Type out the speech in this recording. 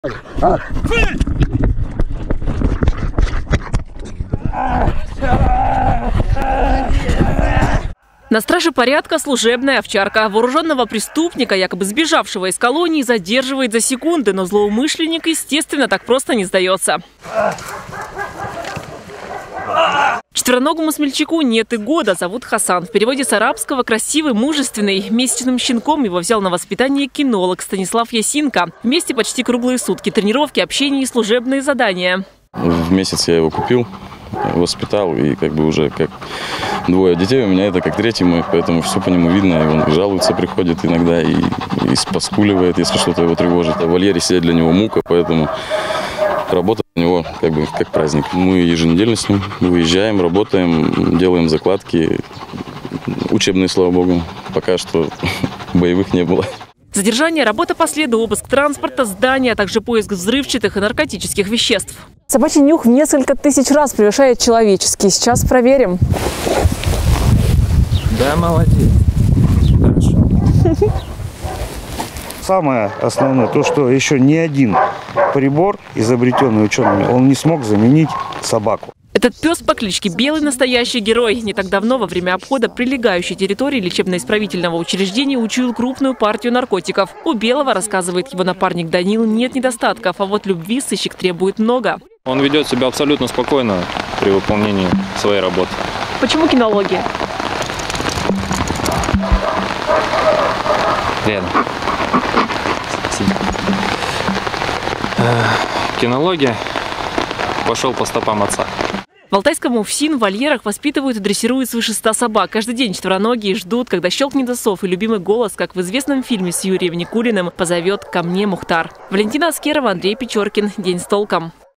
На страже порядка служебная овчарка. Вооруженного преступника, якобы сбежавшего из колонии, задерживает за секунды, но злоумышленник, естественно, так просто не сдается. Четвероногому смельчаку нет и года, зовут Хасан. В переводе с арабского «красивый, мужественный». Месячным щенком его взял на воспитание кинолог Станислав Ясинко. Вместе почти круглые сутки. Тренировки, общение и служебные задания. В месяц я его купил, воспитал, и как бы уже как двое детей у меня, это как третий мой, поэтому все по нему видно. И он жалуется, приходит иногда и поскуливает, если что-то его тревожит. А в вольере сидеть для него мука, поэтому работа у него как бы как праздник. Мы еженедельно с ним выезжаем, работаем, делаем закладки. Учебные, слава богу, пока что боевых не было. Задержание, работа по следу, обыск транспорта, здания, а также поиск взрывчатых и наркотических веществ. Собачий нюх в несколько тысяч раз превышает человеческий. Сейчас проверим. Да, молодец. Хорошо. Самое основное, то, что еще ни один прибор, изобретенный учеными, он не смог заменить собаку. Этот пес по кличке Белый – настоящий герой. Не так давно во время обхода прилегающей территории лечебно-исправительного учреждения учуял крупную партию наркотиков. У Белого, рассказывает его напарник Данил, нет недостатков, а вот любви сыщик требует много. Он ведет себя абсолютно спокойно при выполнении своей работы. Почему кинология? Рядом. Кинология. Пошел по стопам отца. В Алтайском УФСИН в вольерах воспитывают и дрессируют свыше 100 собак. Каждый день четвероногие ждут, когда щелкнет засов, и любимый голос, как в известном фильме с Юрием Никулиным, позовет «Ко мне, Мухтар». Валентина Аскерова, Андрей Печоркин. День с толком.